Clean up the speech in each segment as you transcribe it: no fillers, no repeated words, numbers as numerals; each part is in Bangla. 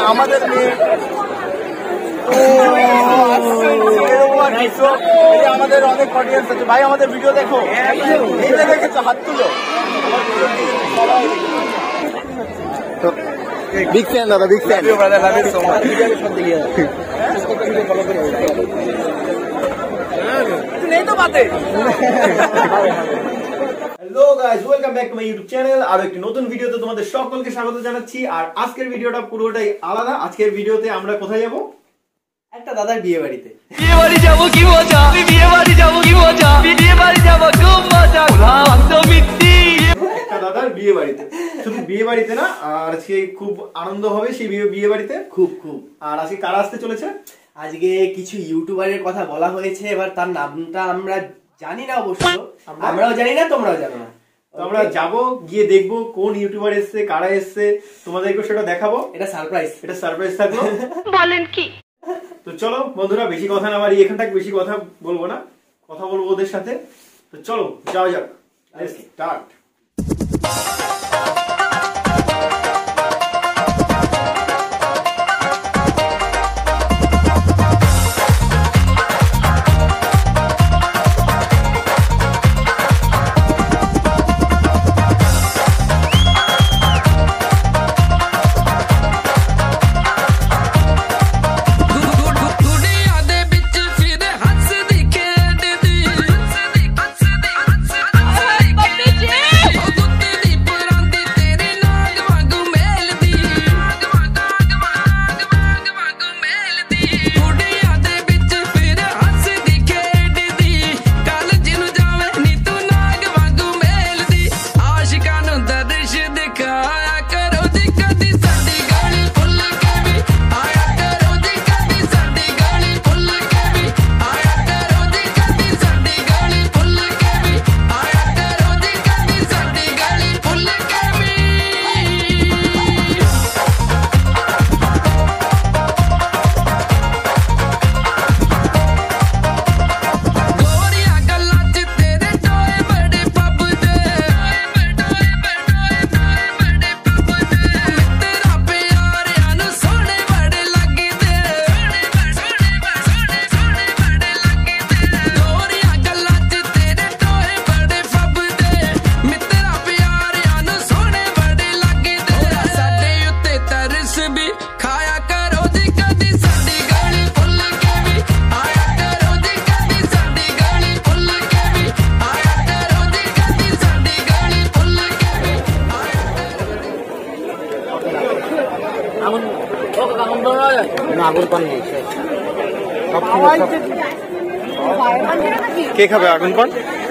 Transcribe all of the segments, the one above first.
আমাদের মেয়ে আমাদের অনেক অডিয়েন্স আছে ভাই, আমাদের ভিডিও দেখো, এই দেখেছো হাত তুলো। বিগ ফ্যান দাদা, big fan. Hello guys, welcome back to my YouTube channel. আর একটি নতুন ভিডিওতে তোমাদের সকলকে স্বাগত জানাচ্ছি। আর আজকের ভিডিওটা পুরোটাই আলাদা। আজকের ভিডিওতে আমরা কোথায় যাব? একটা দাদার বিয়ে বাড়িতে। বিয়ে বাড়ি যাব, কি মজা! বিয়ে বাড়ি যাব, কি মজা! বিয়ে বাড়ি যাব, খুব মজা! একটা দাদার বিয়ে বাড়িতে। শুধু বিয়ে বাড়িতে না, আর আজকে খুব আনন্দ হবে সেই বিয়ে বাড়িতে। খুব খুব। আর আজকে কারা আসতে চলেছে? আজকে কিছু ইউটিউবারের কথা বলা হয়েছে, এবার তার নামটা আমরা জানি না, অবশ্য আমরাও জানি না, তোমরাও জানো না। আমরা যাবো, গিয়ে দেখবো কোন ইউটিউবার এসছে, কারা এসছে, তোমাদেরকে সেটা দেখাবো। এটা সারপ্রাইজ, এটা সারপ্রাইজ থাকলো। বলেন কি? তো চলো বন্ধুরা, বেশি কথা না বাড়ি, এখানটাকে বেশি কথা বলবো না, কথা বলবো ওদের সাথে। তো চলো যাওয়া যাক, লেটস স্টার্ট। কে খাবে আগুন পান?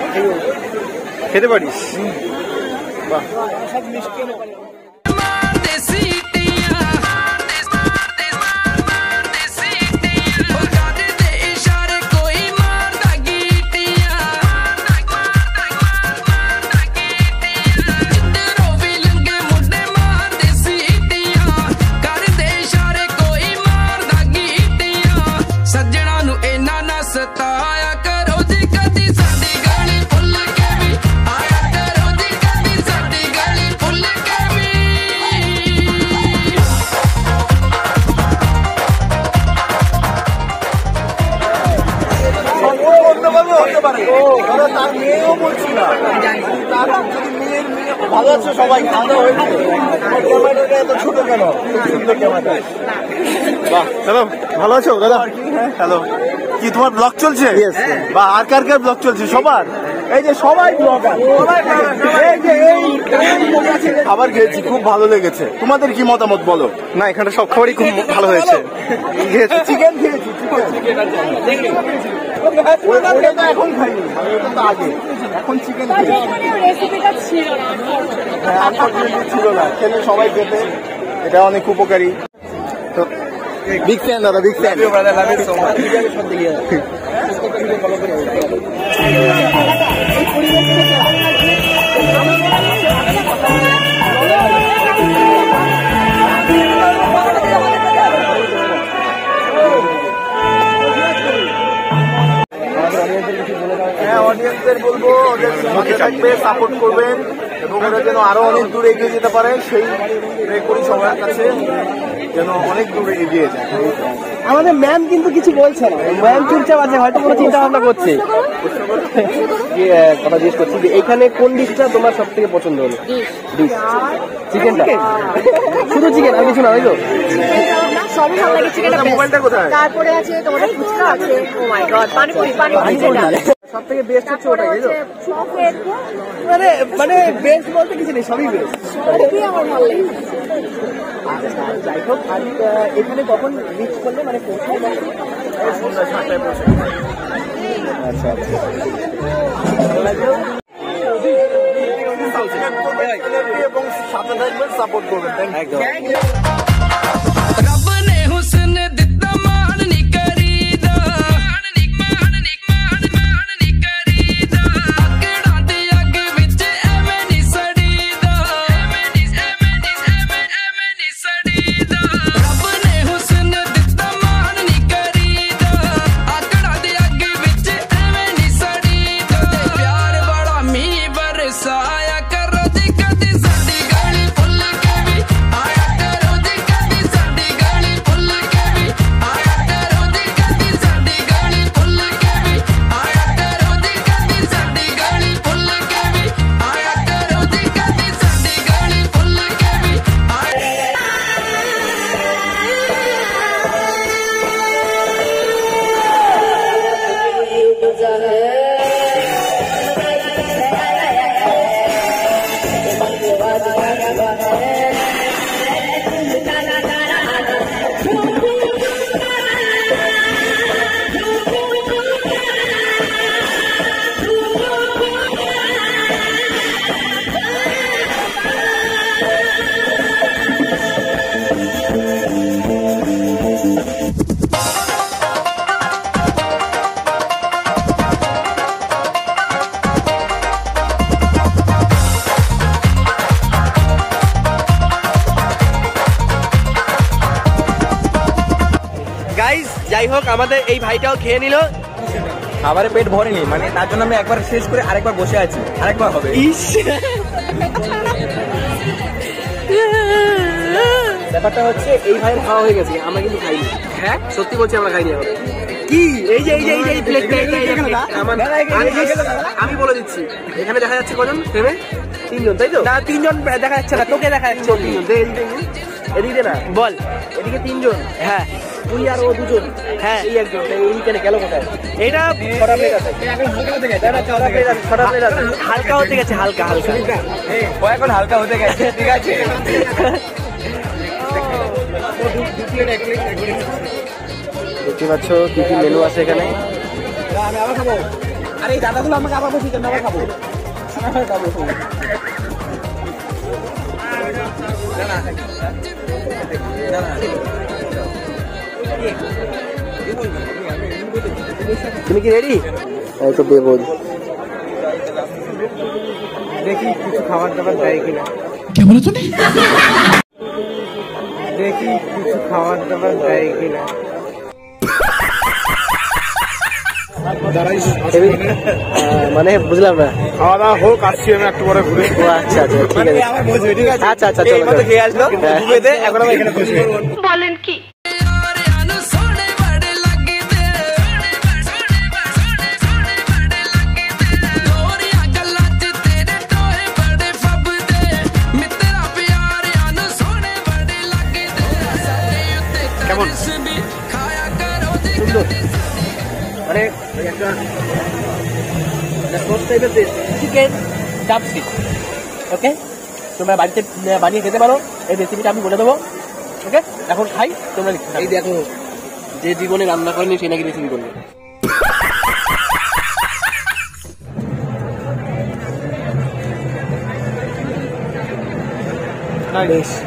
খেতে পারিস? বাহ। তার মেয়েও বলছি না, তার যদি মেয়ের মেয়ে ভালো আছে, সবাই খাওয়া হয়েছে। ক্যামেরাটা এত ছোট কেন? সুন্দর ক্যামেরা। বাহ, হ্যালো, ভালো আছো দাদা? হ্যালো, কি তোমার ব্লগ চলছে? বা আর কার কার ব্লগ চলছে? সবার? এই যে সবাই ব্লগার। এই যে এই খাবার খেয়েছি, খুব ভালো লেগেছে। তোমাদের কি মতামত বলো? না, এখানে সব খাবারই খুব ভালো হয়েছে। চিকেন খেয়েছি, এখন খাইনি, আগে এখন চিকেন ছিল না, খেলে সবাই খেতে, এটা অনেক উপকারী। তো বিগ ফ্যান দাদা, বিগ ফ্যান। অডিয়েন্সদের বলবো ওদের সাথে থাকবে, সাপোর্ট করবেন এবং ওরা যেন আরো অনেক দূর এগিয়ে যেতে পারে সেই প্রে করি সবার কাছে। যেন অনেক দূরে এগিয়ে যায়। আমাদের ম্যাম কিন্তু কিছু বলছে না, ম্যাম চুপচাপ আছে, হয়তো কোনো চিন্তা ভাবনা করছে। কথা জিজ্ঞেস করছি যে এখানে কোন ডিশটা তোমার সব থেকে পছন্দ হলো? ডিশ চিকেনটা, শুধু চিকেন আর কিছু না? হয়তো সবই ভালো লাগে, চিকেনটা মোবাইলটা কোথায়? তারপরে আছে তোমাদের ফুচকা আছে, ও মাই গড, পানিপুরি সব থেকে বেস্ট হচ্ছে ওটাই, তাই তো? চকলেট মানে মানে বেস্ট বলতে কিছু নেই, সবই বেস্ট। সবই আমার ভালো লাগে। আচ্ছা, যাই হোক, আর এখানে কখন রিচ করলে, মানে পৌঁছায়? সন্ধ্যা 7টায় পৌঁছে। আচ্ছা আচ্ছা, এবং সাথে থাকবেন, সাপোর্ট করবেন। একদম। ਰੱਬ ਨੇ ਹੁਸਨ ਦਿੱਤਾ ਮਾਣ ਨੀ ਕਰੀਦਾ ਮਾਣ ਨੀ ਕਰੀਦਾ ਅੱਗੜਾਂ ਦੀ ਅੱਗ ਵਿੱਚ ਐਵੇਂ ਨੀ ਸੜੀਦਾ ਐਵੇਂ ਨੀ ਸੜੀਦਾ ਰੱਬ ਨੇ ਹੁਸਨ ਦਿੱਤਾ ਮਾਣ ਨੀ ਕਰੀਦਾ ਅੱਗੜਾਂ ਦੀ ਅੱਗ ਵਿੱਚ ਐਵੇਂ ਨੀ ਸੜੀਦਾ ਪਿਆਰ ਬੜਾ ਮੀਂਹ ਬਰਸਾਇਆ ਕਰੋ ਦੀ ਕਦੀ ਸਾਡੀ ਗਲੀ ਫੁੱਲ ਕੇ ਵੀ ਆਇਆ ਕਰੋ ਦੀ ਕਦੀ ਸਾਡੀ ਗਲੀ ਫੁੱਲ ਕੇ ਵੀ ਆਇਆ ਕਰੋ ਦੀ ਕਦੀ ਸਾਡੀ ਗਲੀ ਫੁੱਲ ਕੇ ਵੀ ਆਇਆ ਕਰੋ ਦੀ ਕਦੀ ਸਾਡੀ ਗਲੀ ਫੁੱਲ ਕੇ ਵੀ ਆਇਆ ਕਰੋ ਦੀ ਕਦੀ ਸਾਡੀ ਗਲੀ ਫੁੱਲ ਕੇ ਵੀ গাইস, যাই হোক, আমাদের এই ভাইটাও খেয়ে নিল। খাবারে পেট ভরেনি, মানে তার জন্য আমি একবার শেষ করে আরেকবার বসে আছি, আরেকবার হবে। ইস, ব্যাপারটা হচ্ছে এই ভাইয়ের খাওয়া হয়ে গেছে, আমরা কিন্তু খাইনি। হ্যাঁ, সত্যি বলছি, আমরা খাইনি এখন। কি এই যে এই প্লেটটা, আমি বলে দিচ্ছি, এখানে দেখা যাচ্ছে কজন ফ্রেমে? 3 জন, তাই তো? না, 3 জন দেখা যাচ্ছে না, তোকে দেখা যাচ্ছে 3 জন। এদিকে না, বল। এদিকে 3 জন, হ্যাঁ, তুই আর ও 2 জন, হ্যাঁ, এই একজন। এইখানে গেল কোথায়? এটা ছটা প্লেট আছে, হালকা হতে গেছে, হালকা হালকা ও এখন হালকা হতে গেছে, ঠিক আছে। দেখতে পাচ্ছ কি কি মেনু আছে এখানে। আমি আবার খাবো। আরে এই দাদাগুলো আমাকে আবার বসে দেন, আবার খাবো। তুমি কি রেডি? এই তো দেবো। দেখি কিছু খাবার দাবার দেয় কিনা। দেখি কিছু খাবার দাবার দেয় কিনা। মানে বুঝলাম না। খাওয়া দাওয়া হোক, আসছি আমি একটু পরে ঘুরে। ও আচ্ছা আচ্ছা, ঠিক আছে। আচ্ছা আচ্ছা, চলো খেয়ে আসলো, ঘুমেতে এখন আমি এখানে বসে। বলেন কি? ਯਾਰਿਆਂ ਨੂੰ ਸੋਹਣੇ ਬੜੇ ਲੱਗਦੇ ਸੋਹਣੇ ਬੜੇ ਲੱਗਦੇ ਲੋਰੀਆਂ ਗੱਲਾਂ 'ਚ ਤੇਰੇ ਟੋਏ ਬੜੇ ਫੱਬਦੇ ਮਿੱਤਰਾ ਪਿਆਰਿਆਂ ਨੂੰ ਸੋਹਣੇ ਬੜੇ ਲੱਗਦੇ ਸਾਡੇ ਉੱਤੇ ਤਰਸ ਵੀ ਖਾਇਆ ਕਰੋ ਜੀ মানে একটা চিকেন চাপস্টিক, ওকে? তোমরা বাড়িতে বানিয়ে খেতে পারো, এই রেসিপিটা আমি বলে দেবো, ওকে? এখন খাই, তোমরা এই দেখো, যে জীবনে রান্না করেনি সে নাকি রেসিপি করবে। বেশ